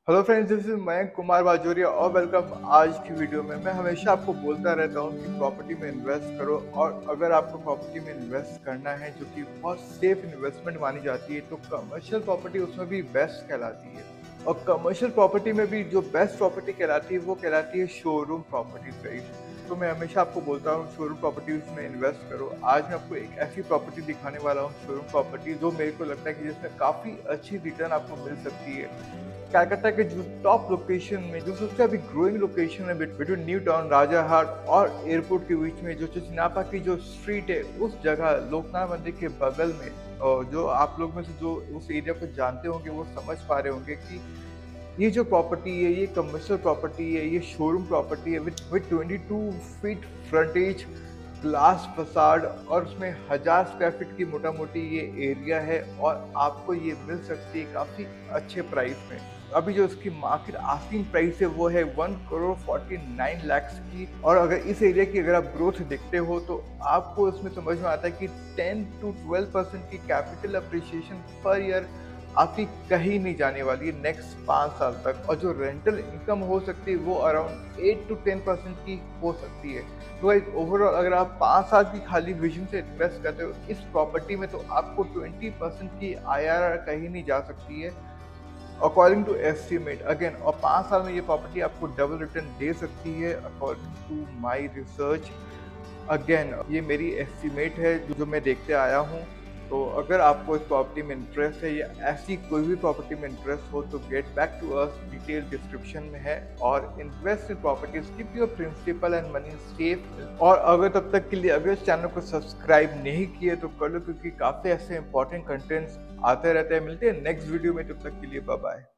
Hello friends, this is Mayank Kumar Bajoria और welcome. आज की वीडियो में मैं हमेशा आपको बोलता रहता हूँ कि प्रॉपर्टी में इन्वेस्ट करो, और अगर आपको प्रॉपर्टी में इन्वेस्ट करना है जो कि बहुत सेफ इन्वेस्टमेंट मानी जाती है, तो कमर्शियल प्रॉपर्टी उसमें भी बेस्ट कहलाती है। और कमर्शियल प्रॉपर्टी में भी जो बेस्ट प्रॉपर्टी कहलाती है वो कहलाती है शोरूम प्रॉपर्टीज गाइस। तो मैं हमेशा आपको बोलता हूँ शोरूम प्रॉपर्टीज में इन्वेस्ट करो। आज मैं आपको एक ऐसी प्रॉपर्टी दिखाने वाला हूँ, शोरूम प्रॉपर्टी, जो मेरे को लगता है कि जिसमें काफ़ी अच्छी रिटर्न आपको मिल सकती है। कलकत्ता के जो टॉप लोकेशन में, जो सबसे अभी ग्रोइंग लोकेशन है बिटवीन न्यू टाउन, राजाहाट और एयरपोर्ट के बीच में, जो चिचिनापा की जो स्ट्रीट है उस जगह लोकनाथ मंदिर के बगल में। और जो आप लोग में से जो उस एरिया को जानते होंगे वो समझ पा रहे होंगे कि ये जो प्रॉपर्टी है ये कमर्शियल प्रॉपर्टी है, ये शोरूम प्रॉपर्टी है with 22 feet frontage, glass facade, और उसमें 1000 स्क्वायर फीट की मोटा मोटी ये एरिया है। और आपको ये मिल सकती है काफ़ी अच्छे प्राइस में। अभी जो इसकी मार्केट आस्किंग प्राइस है वो है 1,49,00,000 की। और अगर इस एरिया की अगर आप ग्रोथ देखते हो तो आपको इसमें समझ में आता है कि 10 to 12% की कैपिटल अप्रिसिएशन पर ईयर आपकी कहीं नहीं जाने वाली है नेक्स्ट 5 साल तक। और जो रेंटल इनकम हो सकती है वो अराउंड 8 to 10% की हो सकती है। तो एक ओवरऑल अगर आप 5 साल की खाली विजन से इन्वेस्ट करते हो इस प्रॉपर्टी में, तो आपको 20% की IRR कहीं नहीं जा सकती है अकॉर्डिंग टू एस्टिमेट अगेन। और 5 साल में ये प्रॉपर्टी आपको डबल रिटर्न दे सकती है according to my research. Again ये मेरी एस्टिमेट है जो मैं देखते आया हूँ। तो अगर आपको इस प्रॉपर्टी में इंटरेस्ट है या ऐसी कोई भी प्रॉपर्टी में इंटरेस्ट हो तो get back to us, detail description में है। और invest in properties, keep your principal and money safe. और अगर तब तक के लिए अगर इस चैनल को सब्सक्राइब नहीं किए तो कर लो, क्योंकि काफ़ी ऐसे इंपॉर्टेंट कंटेंट्स आते रहते हैं। मिलते हैं नेक्स्ट वीडियो में, तब तक के लिए बाय बाय।